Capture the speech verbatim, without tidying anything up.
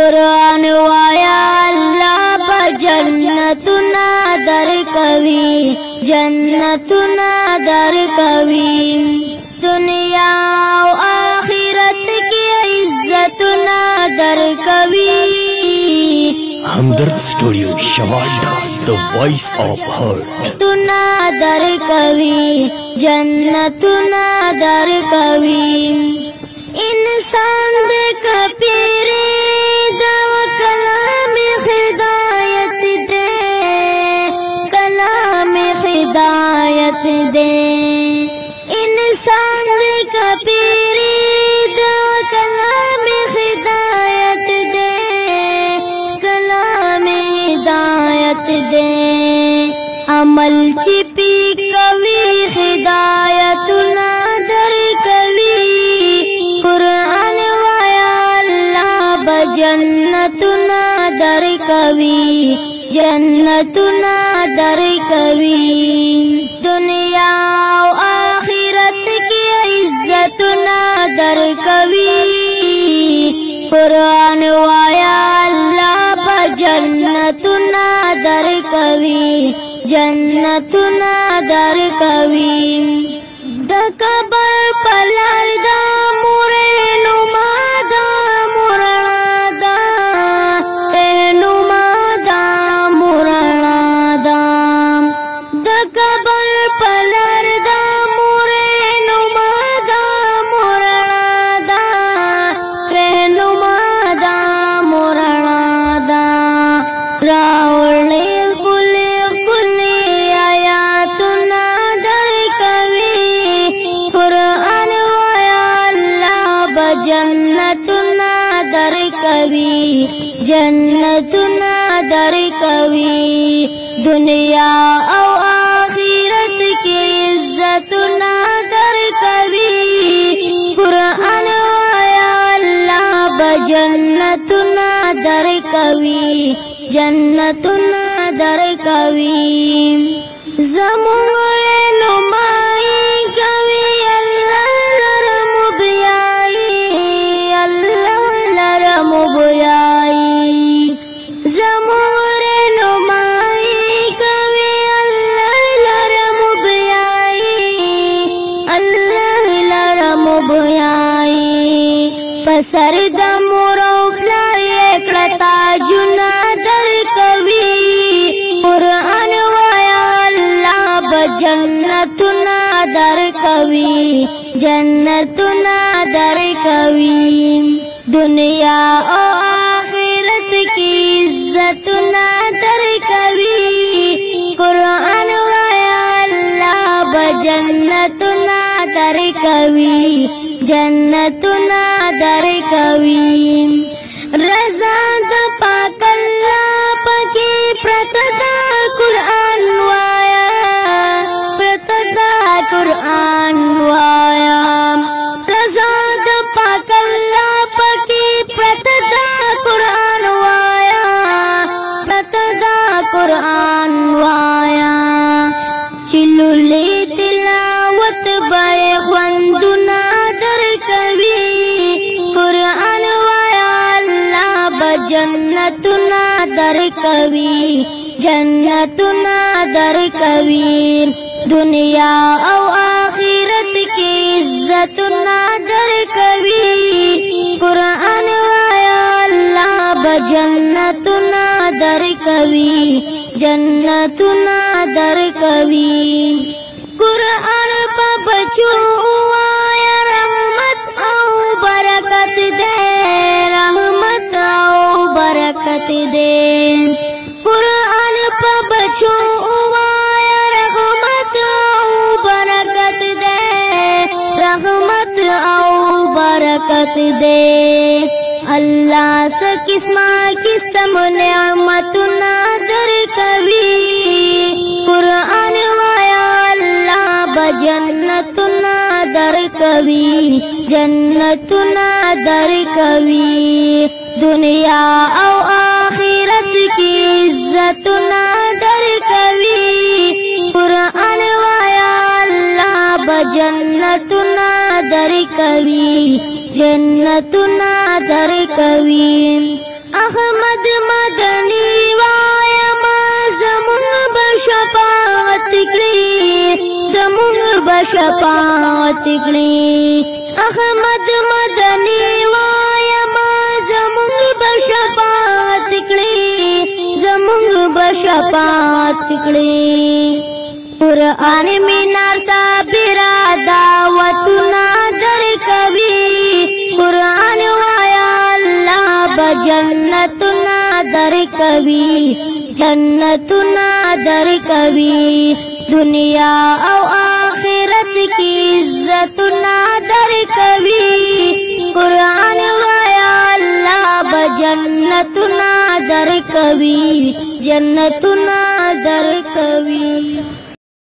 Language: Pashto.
قرآن وایا اللہ با جنتنا در کوي جنتنا در کوي دنیا و آخرت کی عزتنا در کوي ہمدرد اسٹوڈیو شواڈا the voice of heart تنا در کوي جنتنا در کوي انسان دے کپیری دا کلام ہدایت دے کلام ہدایت دے انسان دے کپیری دا کلام ہدایت دے کلام ہدایت دے عمل چپی کوي ہدایت نادر کوي قرآن وایا اللہ بجنتنا در کوي جنتنا در کوي دنیا و آخرت کی عزتنا در کوي قرآن وایا اللہ بجنتنا در کوي جنتنا در کوي د قبر پلار دا مورنما دا مورنا دا رہنما دا مورنا دا د قبر پلار دا مورنما دا مورنا دا رہنما دا مورنا دا راولے جنتنا در کوي جنتنا در کوي دنیا او آخرت کی عزتنا در کوي قرآن وایا اللہ بجنتنا در کوي جنتنا در کوي زمون رہنمائی کوي اللہ لرم بیائی اللہ لرم بیائی زمون رہنمائی کوي اللہ لرم بیائی اللہ لرم بیائی پسر د مورو پلار یکړه تاجونه در کوي قرآن وایا اللہ بجنتنا در کوي جنتنا در کوي دنیا او آخرت کی عزتنا در کوي قرآن وایا اللہ بجنتنا در کوي جنتنا در کوي رضا د پاک اللہ پکی پرتدا قرآن وایا پرتدا قرآن وایا رضا د پاک اللہ پکی پرتدا قرآن وایا پرتدا قرآن وایا چلولی تلاوت بے خوندنا در کوي قرآن وایا اللہ بجنتنا در کوي جنتنا در کوي دنیا او آخرت کی عزتنا در کوي قرآن وایا اللہ بجنتنا در کوي جنتنا در کوي قرآن پا بچو وایا رحمت او برکت دے رحمت او برکت دے قرآن پا بچو وایا رحمت او برکت دے رحمت او برکت دے اللہ سے قسمہ قسم نعمتنا در کوي قرآن وایا اللہ بجنتنا در کوي جنتنا در کوي دنیا او آخرت کی عزتنا در کوي قرآن وایا اللہ بجنتنا در کوي جنتنا در کوي احمد مدنی وایم زمون بشفاعت کړي زمون بشفاعت کړي احمد مدنی وایم زمون بشفاعت کړي زمون بشفاعت کړي قرآن مینار صابرا دعوتنا در کوي قرآن وایا الله بجنتنا در کوي جنتنا در کوي دنیا او آخرت کی عزتنا در کوي قرآن وایا الله بجنتنا در کوي جنتنا در کوي